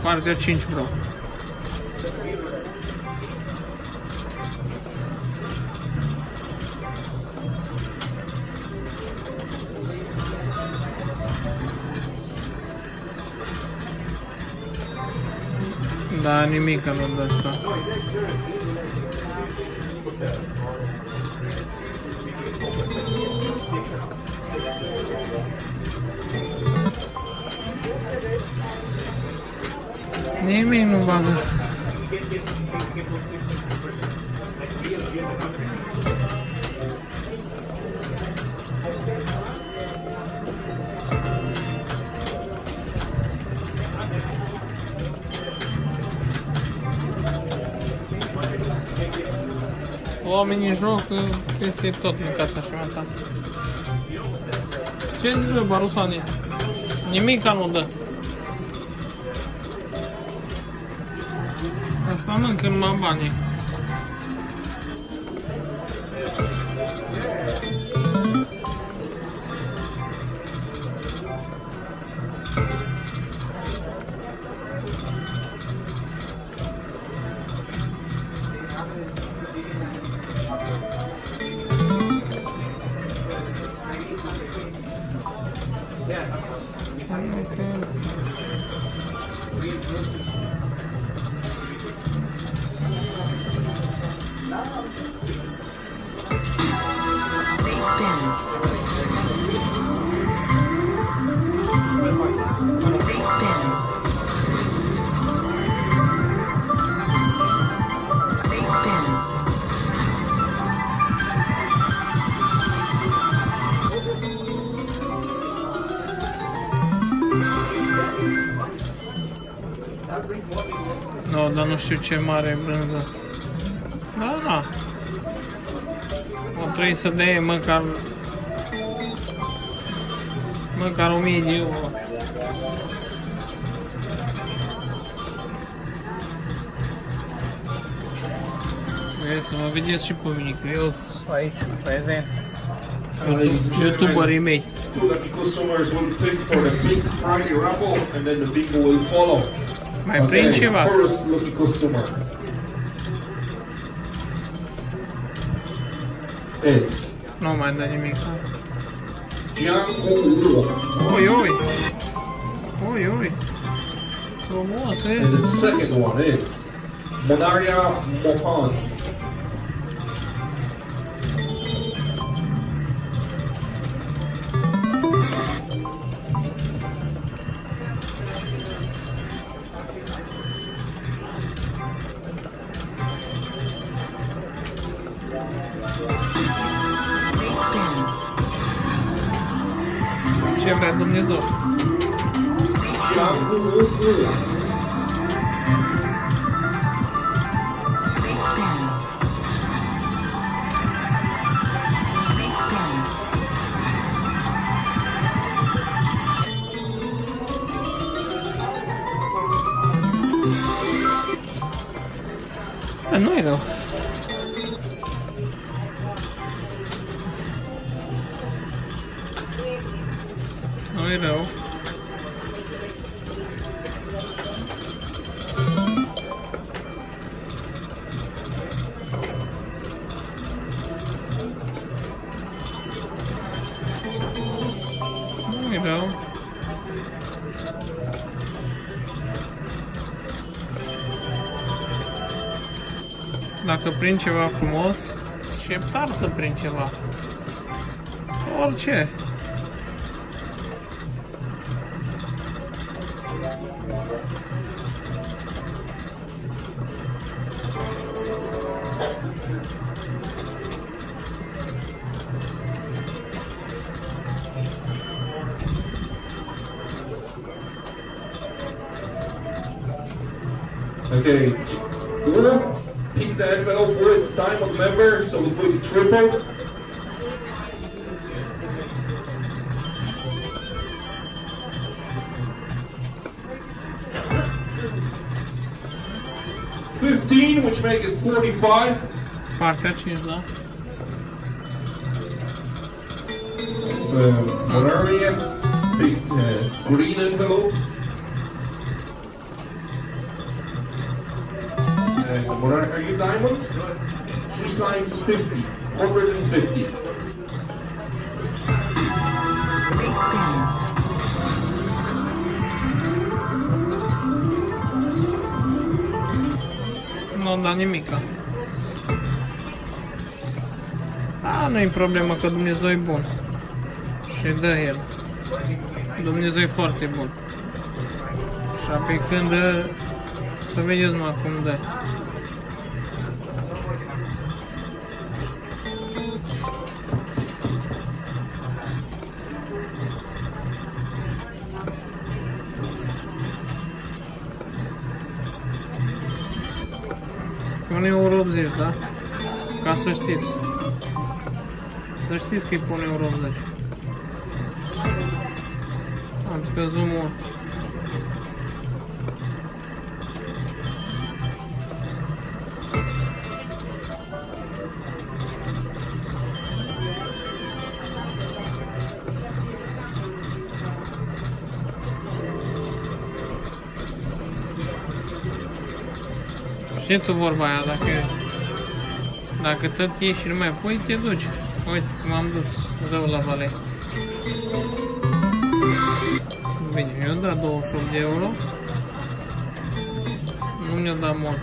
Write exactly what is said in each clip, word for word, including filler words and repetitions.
Partea cinci Pro. Da, nimic nu dă asta. Nimic nu bagă. Oamenii joc peste tot mâncat așa mâncat. Ce zici, bă, Barusani? Nimica nu dă. Asta mâncă numai banii. No, dar nu știu ce mare brânză. Da, da. O trebuie să dea măcar măcar o mie de euro. Vreți să mă vedeți și pe mine, că eu sunt aici, prezent. YouTuberii mei. Lucky customers will pick for the big Friday raffle and then the people will follow. Mai prind ceva? First lucky customer is Nu mai dă nimic. Gianluca. Oi, oi. Oi, oi. Frumos, e? And the second one is Monaria Mohan. Ce vrea Dumnezeu? Nu-i rău. Nu-i rău. Nu-i rău. Dacă prind ceva frumos, și tare să prind ceva. Orice. Okay, we'll pick the envelope for its time of member, so we put it triple. Fifteen, which make it forty-five. Partea cinci, da? Uh, Monaria picked uh, green envelope. Okay, what are, are you diamond? Three times fifty. one hundred fifty. Nu da nimica. A, nu-i problemă că Dumnezeu e bun. Și dă El. Dumnezeu e foarte bun. Și apoi când dă, să vedeți numai cum dă. Pune euro optzeci, da? Ca să știți. Să știți că îi pune euro optzeci. Am scăzut mult. Și tu vorba aia, dacă, dacă tot ieși și nu mai pui, te duci. Uite cum am dus rău la vale. Bine, mi-au dat douăzeci și opt de euro. Nu mi-au dat mult.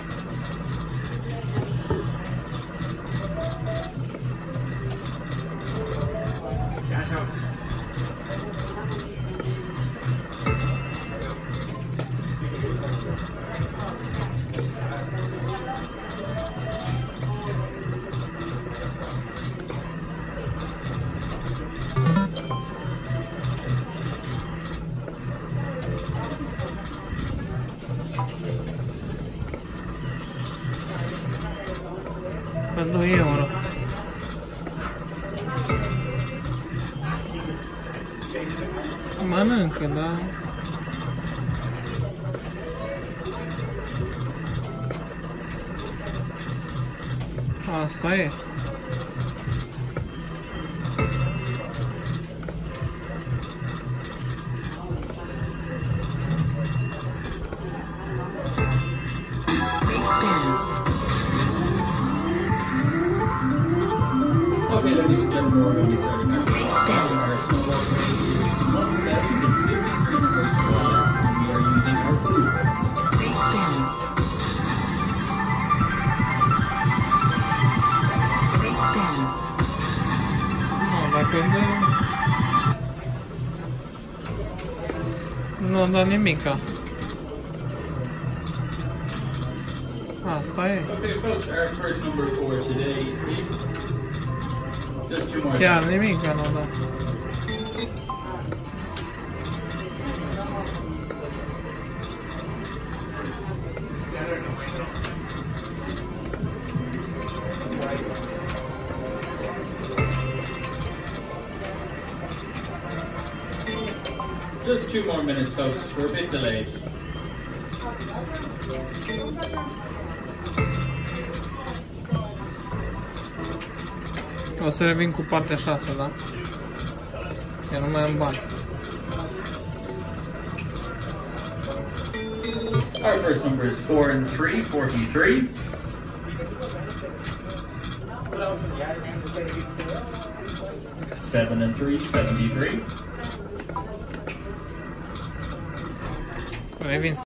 Pe doi euro. Mănâncă, da? Asta e. Okay, ladies and gentlemen, we're going to be starting our our snowball parade. One thousand fifty-three numbers for us, and we are using our blue ones. Nu, dacă dă... Nu da nimica. Asta e. Okay, folks, our first number for today is just two more. Chiar nimica nu da. Just two more minutes, folks. We're a bit delayed. O să revin cu partea șase, da? Eu nu mai am bani. Our first number is four and three, forty-three. Seven and three, seventy-three. Revin